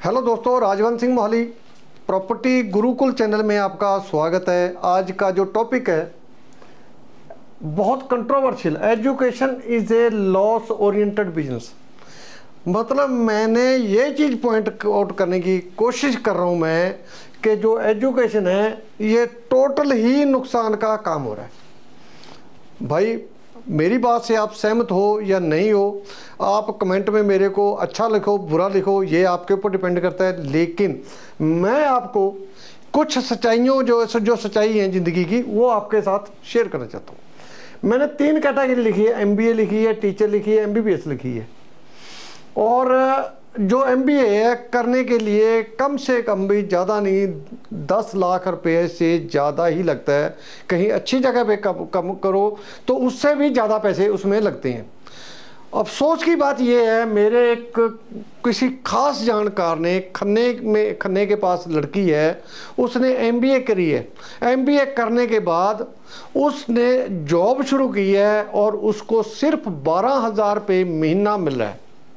Hello दोस्तों, Rajwant Singh Mohali property Gurukul channel में आपका स्वागत है। आज का जो टॉपिक है बहुत controversial, education is a loss oriented business. मतलब मैंने ये चीज़ पॉइंट आउट करने की कोशिश कर रहा हूँ मैं कि जो एजुकेशन है ये टोटल ही नुकसान का काम हो रहा है। भाई मेरी बात से आप सहमत हो या नहीं हो, आप कमेंट में मेरे को अच्छा लिखो बुरा लिखो, ये आपके ऊपर डिपेंड करता है। लेकिन मैं आपको कुछ सच्चाइयों जो सच्चाई है ज़िंदगी की वो आपके साथ शेयर करना चाहता हूँ। मैंने 3 कैटेगरी लिखी है, MBA लिखी है, टीचर लिखी है, MBBS लिखी है। और जो MBA है करने के लिए कम से कम भी ज़्यादा नहीं 10 लाख रुपए से ज़्यादा ही लगता है। कहीं अच्छी जगह पे कम करो तो उससे भी ज़्यादा पैसे उसमें लगते हैं। अफसोस की बात यह है, मेरे एक किसी खास जानकार ने खन्ने के पास लड़की है, उसने MBA करी है। MBA करने के बाद उसने जॉब शुरू की है और उसको सिर्फ 12,000 रुपये महीना मिल रहा है।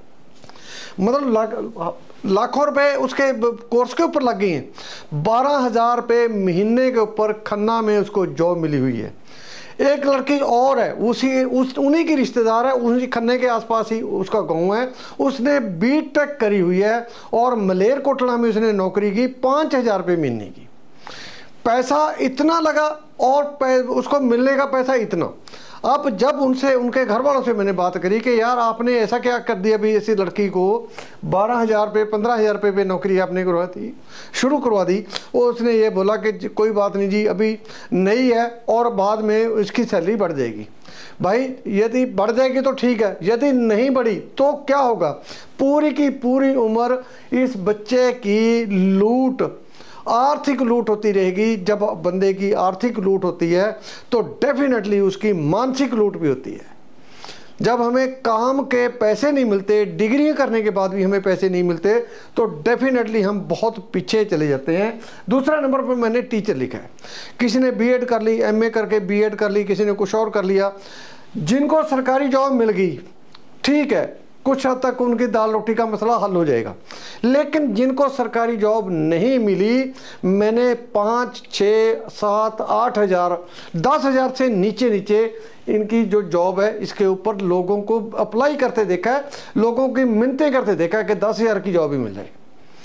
मतलब लाखों रुपए उसके कोर्स के ऊपर लग गए हैं। 12,000 रुपये महीने के ऊपर खन्ना में उसको जॉब मिली हुई है। एक लड़की और है, उन्हीं की रिश्तेदार है, उसी खन्ने के आसपास ही उसका गांव है। उसने B.Tech करी हुई है और मलेरकोटला में उसने नौकरी की 5,000 रुपये महीने की। पैसा इतना लगा और उसको मिलने का पैसा इतना। अब जब उनके घर वालों से मैंने बात करी कि यार आपने ऐसा क्या कर दिया भाई, ऐसी लड़की को 12,000 रुपये 15,000 रुपये पे नौकरी आपने शुरू करवा दी। और उसने ये बोला कि कोई बात नहीं जी, अभी नई है और बाद में इसकी सैलरी बढ़ जाएगी। भाई यदि बढ़ जाएगी तो ठीक है, यदि नहीं बढ़ी तो क्या होगा? पूरी की पूरी उम्र इस बच्चे की लूट, आर्थिक लूट होती रहेगी। जब बंदे की आर्थिक लूट होती है तो डेफिनेटली उसकी मानसिक लूट भी होती है। जब हमें काम के पैसे नहीं मिलते, डिग्री करने के बाद भी हमें पैसे नहीं मिलते, तो डेफिनेटली हम बहुत पीछे चले जाते हैं। दूसरा नंबर पर मैंने टीचर लिखा है। किसी ने B.Ed कर ली, MA करके B.Ed कर ली, किसी ने कुछ और कर लिया। जिनको सरकारी जॉब मिल गई ठीक है, कुछ हद तक उनकी दाल रोटी का मसला हल हो जाएगा। लेकिन जिनको सरकारी जॉब नहीं मिली, मैंने 5, 6, 7, 8 हज़ार 10,000 से नीचे इनकी जो जॉब है इसके ऊपर लोगों को अप्लाई करते देखा है, लोगों की मिन्नतें करते देखा है कि 10,000 की जॉब ही मिल जाए।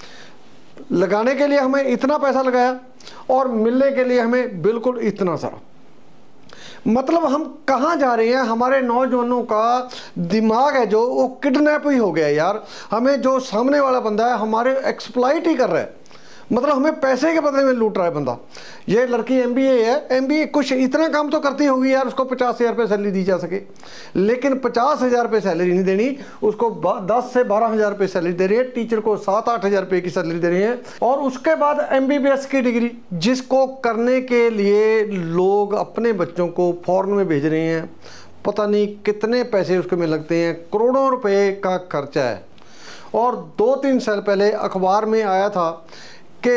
लगाने के लिए हमें इतना पैसा लगाया और मिलने के लिए हमें बिल्कुल इतना सारा। मतलब हम कहाँ जा रहे हैं? हमारे नौजवानों का दिमाग है जो वो किडनैप ही हो गया यार। हमें जो सामने वाला बंदा है हमारे एक्सप्लॉइट ही कर रहा है। मतलब हमें पैसे के बदले में लूट रहा है बंदा। ये लड़की MBA है, MBA कुछ इतना काम तो करती होगी यार, उसको 50,000 रुपये सैलरी दी जा सके। लेकिन 50,000 रुपये सैलरी नहीं देनी, उसको 10 से 12,000 रुपये सैलरी दे रही है। टीचर को 7-8 हज़ार रुपये की सैलरी दे रही है। और उसके बाद MBBS की डिग्री, जिसको करने के लिए लोग अपने बच्चों को फॉरेन में भेज रहे हैं। पता नहीं कितने पैसे उसके में लगते हैं, करोड़ों रुपए का खर्चा है। और 2-3 साल पहले अखबार में आया था कि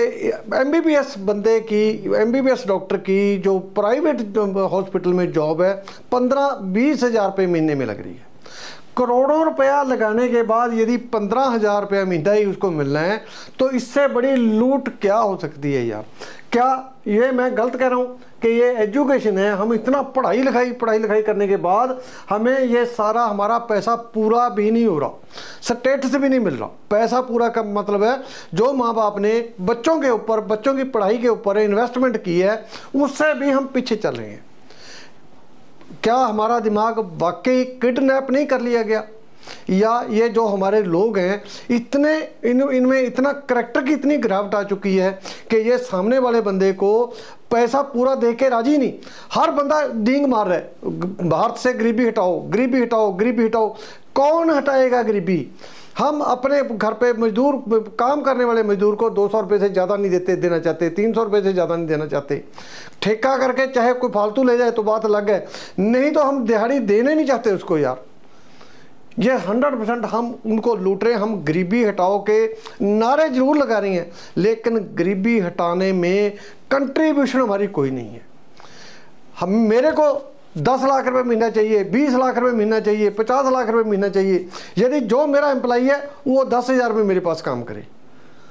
MBBS डॉक्टर की जो प्राइवेट हॉस्पिटल में जॉब है 15-20 हज़ार रुपये महीने में लग रही है। करोड़ों रुपया लगाने के बाद यदि 15,000 रुपया महीना ही उसको मिलना है तो इससे बड़ी लूट क्या हो सकती है यार? क्या ये मैं गलत कह रहा हूँ कि ये एजुकेशन है? हम इतना पढ़ाई लिखाई करने के बाद हमें ये सारा हमारा पैसा पूरा भी नहीं हो रहा, स्टेटस भी नहीं मिल रहा। पैसा पूरा का मतलब है जो माँ बाप ने बच्चों के ऊपर, बच्चों की पढ़ाई के ऊपर इन्वेस्टमेंट की है, उससे भी हम पीछे चल रहे हैं। क्या हमारा दिमाग वाकई किडनैप नहीं कर लिया गया? या ये जो हमारे लोग हैं इतने इनमें इतना करैक्टर की इतनी गिरावट आ चुकी है कि ये सामने वाले बंदे को पैसा पूरा दे के राजी नहीं। हर बंदा डींग मार रहा है, भारत से गरीबी हटाओ, गरीबी हटाओ, गरीबी हटाओ। कौन हटाएगा गरीबी? हम अपने घर पे मजदूर, काम करने वाले मजदूर को 200 रुपये से ज़्यादा नहीं देना चाहते, 300 रुपये से ज़्यादा नहीं देना चाहते। ठेका करके चाहे कोई फालतू ले जाए तो बात अलग है, नहीं तो हम दिहाड़ी देने नहीं चाहते उसको यार। ये 100% हम उनको लूट रहे हैं। हम गरीबी हटाओ के नारे जरूर लगा रहे हैं, लेकिन गरीबी हटाने में कंट्रीब्यूशन हमारी कोई नहीं है। मेरे को 10 लाख रुपए महीना चाहिए, 20 लाख रुपए महीना चाहिए, 50 लाख रुपए महीना चाहिए। यदि जो मेरा एम्प्लॉई है वो 10,000 रुपये मेरे पास काम करे,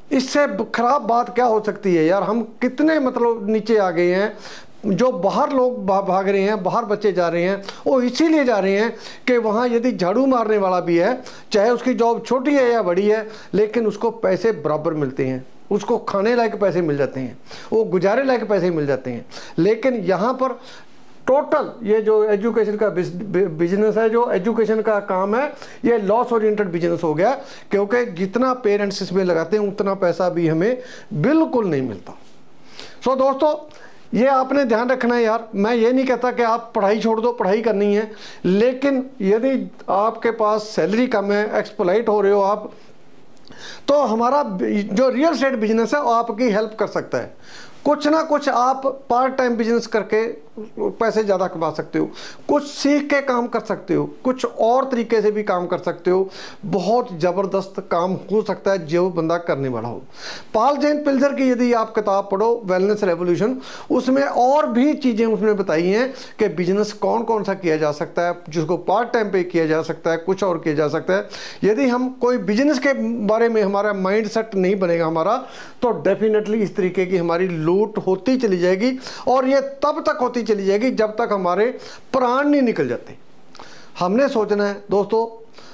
इससे खराब बात क्या हो सकती है यार। हम कितने मतलब नीचे आ गए हैं, जो बाहर लोग भाग रहे हैं, बाहर बच्चे जा रहे हैं, वो इसीलिए जा रहे हैं कि वहाँ यदि झाड़ू मारने वाला भी है, चाहे उसकी जॉब छोटी है या बड़ी है, लेकिन उसको पैसे बराबर मिलते हैं, उसको खाने लायक पैसे मिल जाते हैं, वो गुजारे लायक पैसे मिल जाते हैं। लेकिन यहाँ पर टोटल ये जो एजुकेशन का बिजनेस है, जो एजुकेशन का काम है, ये लॉस ओरिएंटेड बिजनेस हो गया, क्योंकि जितना पेरेंट्स इसमें लगाते हैं उतना पैसा भी हमें बिल्कुल नहीं मिलता। सो दोस्तों, ये आपने ध्यान रखना है यार। मैं ये नहीं कहता कि आप पढ़ाई छोड़ दो, पढ़ाई करनी है, लेकिन यदि आपके पास सैलरी कम है, एक्सप्लॉइट हो रहे हो आप, तो हमारा जो रियल एस्टेट बिजनेस है वो आपकी हेल्प कर सकता है। कुछ ना कुछ आप पार्ट टाइम बिजनेस करके पैसे ज़्यादा कमा सकते हो, कुछ सीख के काम कर सकते हो, कुछ और तरीके से भी काम कर सकते हो। बहुत ज़बरदस्त काम हो सकता है जो बंदा करने वाला हो। पॉल जेन पिल्जर की यदि आप किताब पढ़ो, वेलनेस रेवोल्यूशन, उसमें और भी चीज़ें उसने बताई हैं कि बिजनेस कौन कौन सा किया जा सकता है, जिसको पार्ट टाइम पे किया जा सकता है, कुछ और किया जा सकता है। यदि हम कोई बिजनेस के बारे में हमारा माइंड सेट नहीं बनेगा हमारा, तो डेफिनेटली इस तरीके की हमारी लूट होती चली जाएगी, और ये तब तक होती चली जाएगी जब तक हमारे प्राण नहीं निकल जाते। हमने सोचना है दोस्तों,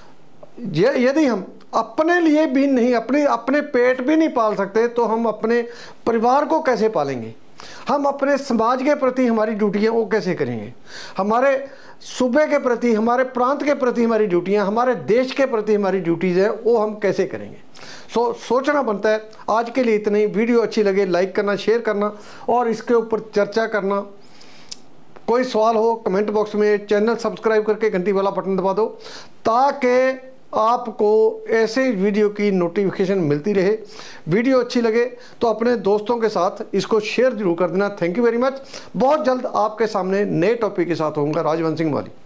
यदि हम अपने लिए भी नहीं, अपने पेट भी नहीं पाल सकते, तो हम अपने परिवार को कैसे पालेंगे? हम अपने समाज के प्रति हमारी ड्यूटियां वो कैसे करेंगे? हमारे सूबे के प्रति, हमारे प्रांत के प्रति हमारी ड्यूटियां, हमारे देश के प्रति हमारी ड्यूटीज़ है, वो हम कैसे करेंगे? सोचना बनता है। आज के लिए इतना ही। वीडियो अच्छी लगे लाइक करना, शेयर करना और इसके ऊपर चर्चा करना। कोई सवाल हो कमेंट बॉक्स में, चैनल सब्सक्राइब करके घंटी वाला बटन दबा दो, ताकि आपको ऐसे वीडियो की नोटिफिकेशन मिलती रहे। वीडियो अच्छी लगे तो अपने दोस्तों के साथ इसको शेयर जरूर कर देना। Thank you very much. बहुत जल्द आपके सामने नए टॉपिक के साथ होऊंगा। राजवंश सिंह माली।